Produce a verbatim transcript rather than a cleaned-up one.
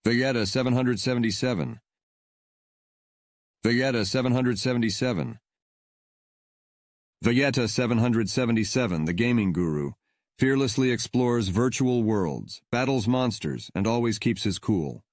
Vegetta seven seventy-seven. Vegetta seven seventy-seven. Vegetta seven seventy-seven, the gaming guru, fearlessly explores virtual worlds, battles monsters, and always keeps his cool.